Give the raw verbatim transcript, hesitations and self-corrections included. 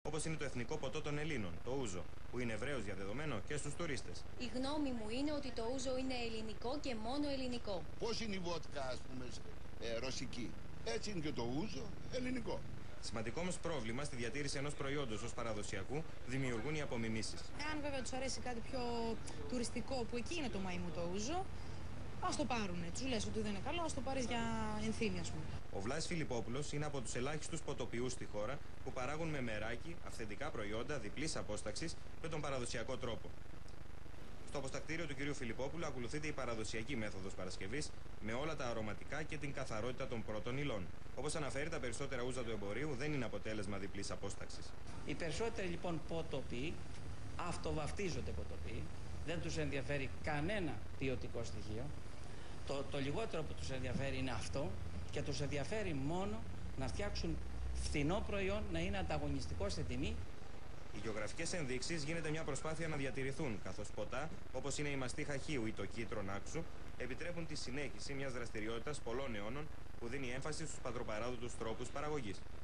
όπως είναι το εθνικό ποτό των Ελλήνων, το ούζο, που είναι ευρέως διαδεδομένο και στους τουρίστες. Η γνώμη μου είναι ότι το ούζο είναι ελληνικό και μόνο ελληνικό. Πώς είναι η βότκα, ας πούμε, ε, ρωσική, έτσι είναι και το ούζο ελληνικό. Σημαντικό όμως πρόβλημα στη διατήρηση ενός προϊόντος ως παραδοσιακού δημιουργούν οι απομιμήσεις. Εάν βέβαια τους αρέσει κάτι πιο τουριστικό, που εκεί είναι το μαϊμού το ούζο, ας το πάρουνε. Τους λες ότι δεν είναι καλό, ας το πάρεις για ενθύμη, ας πούμε. Ο Βλάσης Φιλιππόπουλος είναι από τους ελάχιστους ποτοποιούς στη χώρα που παράγουν με μεράκι αυθεντικά προϊόντα διπλής απόσταξης με τον παραδοσιακό τρόπο. Στο αποστακτήριο του κυρίου Φιλιππόπουλου ακολουθείται η παραδοσιακή μέθοδος παρασκευής με όλα τα αρωματικά και την καθαρότητα των πρώτων υλών. Όπως αναφέρει, τα περισσότερα ούζα του εμπορίου δεν είναι αποτέλεσμα διπλής απόσταξης. Οι περισσότεροι λοιπόν ποτοποιοί αυτοβαφτίζονται ποτοποιοί, δεν τους ενδιαφέρει κανένα ποιοτικό στοιχείο. Το, το λιγότερο που τους ενδιαφέρει είναι αυτό και τους ενδιαφέρει μόνο να φτιάξουν φθηνό προϊόν, να είναι ανταγωνιστικό σε τιμή. Οι γεωγραφικές ενδείξεις γίνεται μια προσπάθεια να διατηρηθούν, καθώς ποτά, όπως είναι η μαστίχα χείου ή το κύτρο νάξου, επιτρέπουν τη συνέχιση μιας δραστηριότητας πολλών αιώνων που δίνει έμφαση στους πατροπαράδοτους τρόπους παραγωγής.